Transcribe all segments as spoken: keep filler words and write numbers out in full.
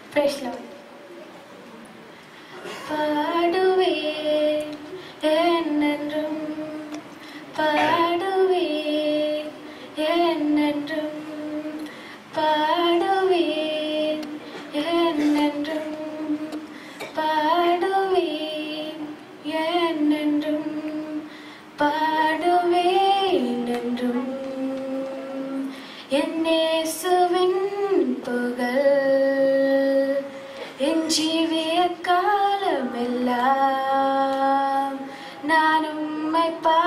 Praise Lord. பாடுவேன் என்னென்றும் பாடுவேன் என்னென்றும் பாடுவேன் என்னென்றும் பாடுவேன் என்னென்றும் பாடுவேன் என்றும் என் இயேசுவின் புகழ் என் ஜீவிய காலமெல்லாம் நான் உம்மை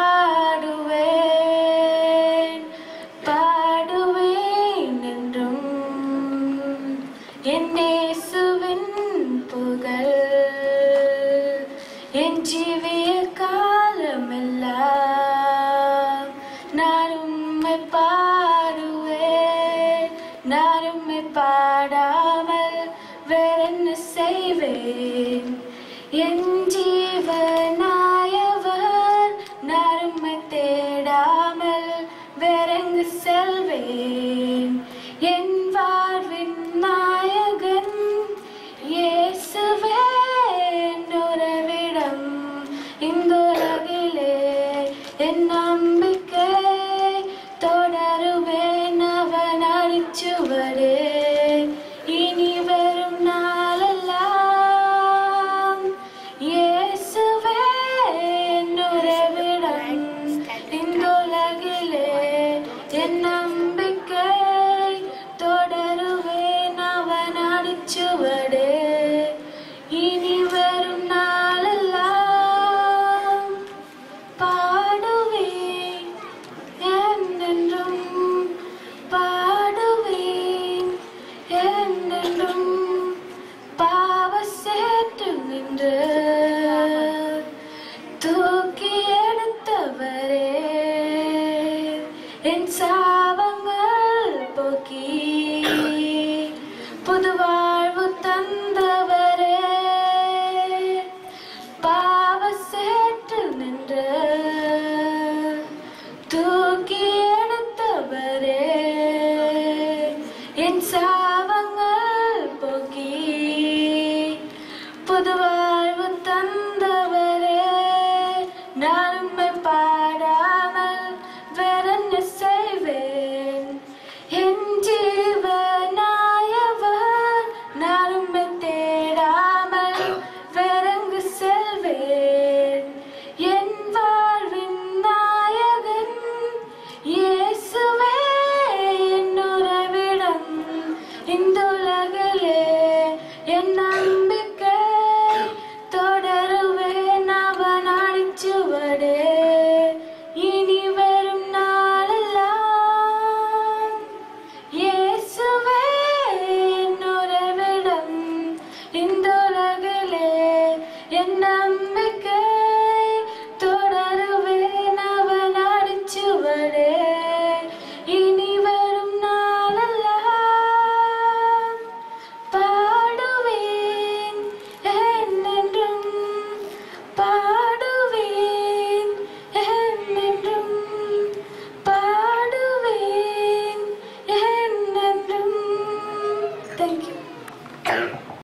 பாடுவேன் பாடுவேன் என்றும் என் இயேசுவின் புகழ் என் ஜீவிய காலமெல்லாம் நான் உம்மை பாடுவேன் நான் உம்மை பாடாமல் வேறென்ன செய்வேன் என் ஜீவனாயவர் நான் உம்மை தேடாமல் வேறெங்கு செல்வேன் என் வாழ்வின் நாயகன் இயேசுவே என் உறவிடம் இங்குலகிலே என் நம்பிக்கை தொடருவேன் அவன் அடிச்சுவடே இனி வரும் நாளெல்லாம் இயேசுவே என் உறவிடம் இங்குலகிலே என் நம்பிக்கை தொடருவேன் அவன் அடிச்சுவடே இனி வரும் நாளெல்லாம் பாடுவேன் என்னென்றும் பாடுவேன் என்னென்றும் பாவ சேற்று நின்று தூக்கி எடுத்தவரே என் சாபங்கள் போக்கி புது வாழ்வு தந்தவரே பாவ சேற்று நின்று தூக்கி எடுத்தவரே என் சாபங்கள் போக்கி புது வாழ்வு தந்தவரே நான் உம்மை பாடாமல் வேறென்ன செய்வேன் என் ஜீவனாயவர் நான் உம்மை தேடாமல் வேறெங்கு செல்வேன் என் வாழ்வின் நாயகன் இயேசுவே என் உறவிடம் இந்த உலகிலே என்